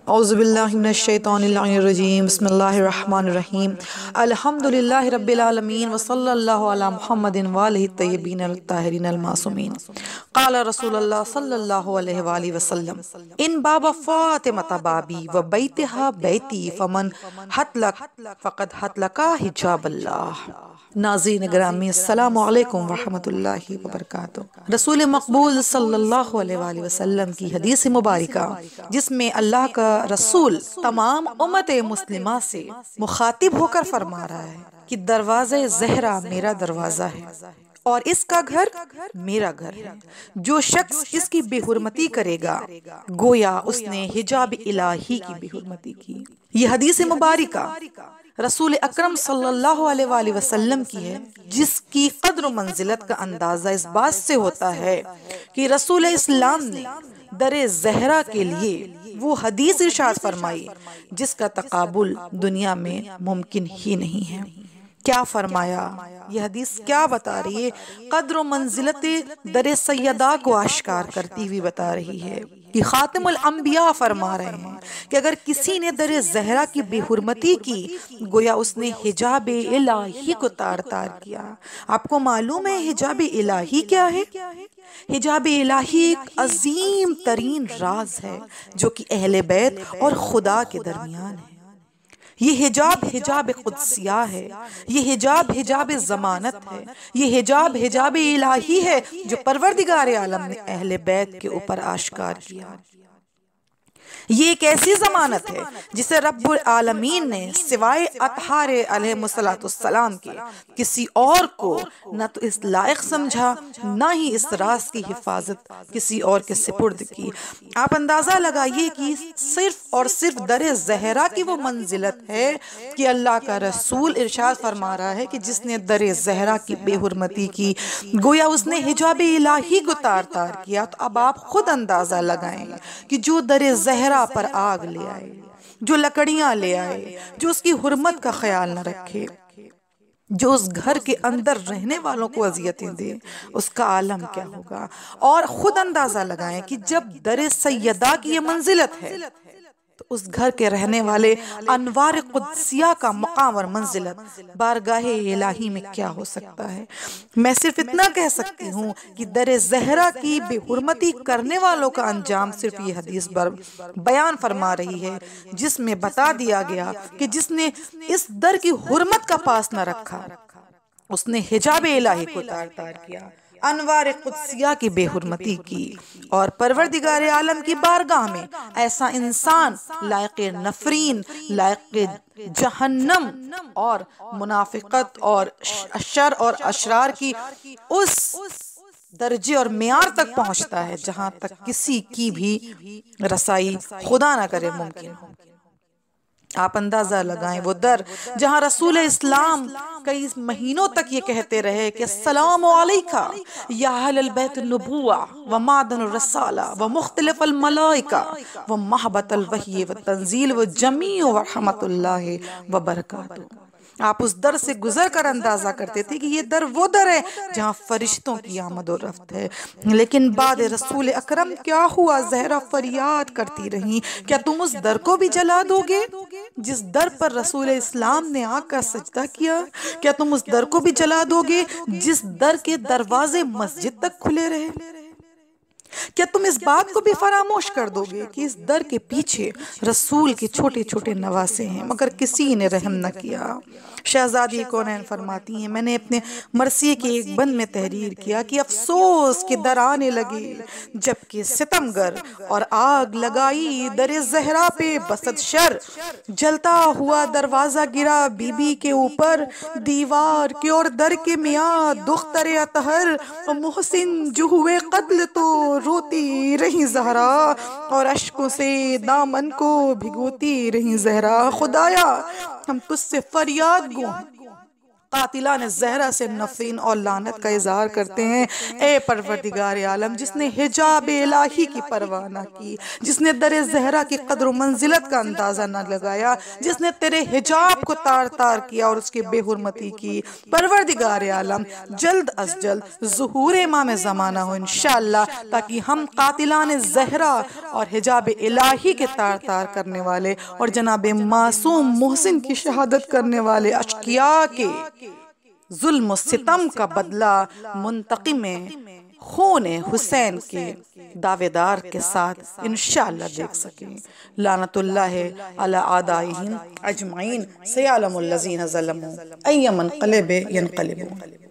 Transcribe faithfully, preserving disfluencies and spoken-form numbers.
औज़ुबिल्लाहि मिनश्शैतानिर्रजीम बिस्मिल्लाहिर्रहमानिर्रहीम अल्हम्दुलिल्लाहि रब्बिल आलमीन व सल्लल्लाहु अला मुहम्मदिन व आलिहि तय्यबीन अत-ताहिरीन अल-मासूमीन। क़ाला रसूलुल्लाह सल्लल्लाहु अलैहि व आलिहि वसल्लम इन बाबा फ़ातिमा बाबी व बैतिहा बैती फमन हतलक फ़क़द हतलका हिजाबल्लाह। नाज़रीन गिरामी अस्सलामु अलैकुम व रहमतुल्लाहि व बरकातुहू। रसूल मक़बूल सल्लल्लाहु अलैहि वसल्लम की हदीस मुबारका जिसमें अल्लाह का रसूल तमाम उम्मत मुस्लिमा से मुखातिब होकर फरमा रहा है कि दरवाज़े ज़हरा मेरा दरवाज़ा है और इसका घर मेरा घर है। जो शख्स इसकी बेहुरमती करेगा गोया उसने हिजाब इलाही की बेहुरमती की। ये हदीस मुबारका रसूल अकरम सल्लल्लाहु अलैहि वसल्लम की है, जिसकी कद्र व मंजिलत का अंदाज़ा इस बात से होता है कि रसूल इस्लाम ने दरे ज़हरा के लिए वो हदीस इरशाद फरमाई जिसका तकाबुल दुनिया में मुमकिन ही नहीं है। क्या फरमाया? यह हदीस क्या बता रही है? कद्र व मंजिलत दरे सैयदा को आश्कार करती हुई बता रही है कि खातिमुल अंबिया फरमा रहे हैं कि अगर किसी ने दरे ज़हरा की बेहुरमती की गोया उसने हिजाब इलाही को तार तार किया। आपको मालूम है हिजाब इलाही क्या है? हिजाब इलाही एक अजीम तरीन राज है जो कि अहले बैत और खुदा के दरमियान है। ये हिजाब हिजाब कुद्सिया है, ये हिजाब हिजाब ज़मानत है, ये हिजाब हिजाब इलाही है जो परवरदिगार आलम ने अहले बैत के ऊपर आश्कार किया। ये एक ऐसी ज़मानत है जिसे रब्बुल आलमीन ने सिवाय अतहार अलैहिस्सलाम के किसी और को न तो इस लायक समझा, न ही इस राज की हिफाजत किसी और के सिपुर्द की। आप अंदाज़ा लगाइए कि सिर्फ और सिर्फ दरे ज़हरा की वो मंजिलत है कि अल्लाह का रसूल इरशाद फरमा रहा है कि जिसने दरे ज़हरा की बेहुरमती की गोया उसने हिजाब इलाही को तार तार किया। तो अब आप खुद अंदाज़ा लगाएं कि जो दरे ज़हरा पर आग ले आए, जो लकड़ियां ले आए, जो उसकी हुर्मत का ख्याल न रखे, जो उस घर के अंदर रहने वालों को अजियतें दे, उसका आलम क्या होगा। और खुद अंदाजा लगाएं कि जब दरे सैयदा की ये मंजिलत है तो उस घर के रहने वाले अनवार कुद्सिया का मकाम और मंजिलत बारगाहे इलाही में क्या हो सकता है। मैं सिर्फ इतना कह सकती हूँ कि दरे ज़हरा की बेहुरमती करने वालों का अंजाम सिर्फ ये हदीस बयान फरमा रही है, जिसमें बता दिया गया कि जिसने इस दर की हुर्मत का पास न रखा उसने हिजाब इलाही को तार तार किया, अनवार कुद्सिया की बेहुरमती की और परवरदिगार आलम की बारगाह में ऐसा इंसान लायक नफरीन, लायक जहन्नम और मुनाफिकत और शर और अशरार की उस दर्जे और मियार तक पहुंचता है जहां तक किसी की भी रसाई खुदा ना करे मुमकिन हो। आप अंदाजा लगाएं वो दर जहां रसूल इस्लाम कई महीनों तक ये कहते रहे कि अस्सलामु अलैका या अहलल बैत नबुव्वा व मादन रसाला व मुख्तलिफ अल मलाइका व महबत अल वही व तंजील व जमी व रहमतुल्लाहि व बरकातुहू। आप उस दर से गुजर कर अंदाजा करते थे कि ये दर वो दर है जहाँ फरिश्तों की आमद और रफ्त है। लेकिन बाद रसूल अकरम क्या हुआ? ज़हरा फरियाद करती रही, क्या तुम उस दर को भी जला दोगे जिस दर पर रसूल इस्लाम ने आकर सजदा किया? क्या तुम उस दर को भी जला दोगे जिस दर के दरवाजे मस्जिद तक खुले रहे? क्या तुम इस बात को भी फरामोश कर दोगे कि इस दर के पीछे रसूल के छोटे छोटे नवासे हैं मगर किसी ने रहम न किया? शहजादी कौनैन फरमाती हैं, मैंने अपने मरसिए के एक बंद में तहरीर किया कि अफसोस के दर आने लगे जबकि सितमगर और आग लगाई दरे ज़हरा पे बसत शर। जलता हुआ दरवाजा गिरा बीबी के ऊपर, दीवार के और दर के मियाँ दुख्तरे अतहर और मोहसिन जो हुए कत्ल तो रोती रही ज़हरा और अश्कों से दामन को भिगोती रही ज़हरा। खुदाया हम तुझसे फरियाद गो कातिलान ज़हरा से नफरीन और लानत का इजहार करते हैं। ए परवरदिगार आलम, जिसने हिजाब इलाही की परवाह न की, जिसने दर ज़हरा की कद्र मंजिलत का अंदाजा न लगाया, जिसने तेरे हिजाब को तार तार किया और उसकी बेहुरमती की, परवरदिगार आलम जल्द अज जल्द ज़ुहूर इमाम ज़माना हो इंशाअल्लाह, ताकि हम कातिलान ज़हरा और हिजाब इलाही के तार तार करने वाले और जनाब मासूम मोहसिन की शहादत करने वाले अशकिया के जुल्म सितम का बदला मुंतकिम खून हुसैन के दावेदार के साथ इंशाअल्लाह देख सकें। लानतुल्लाह अला आदाइहिम अजमईन सयालमुल लज़ीना ज़लमू अय्यमन क़लबे यनक़लिबून।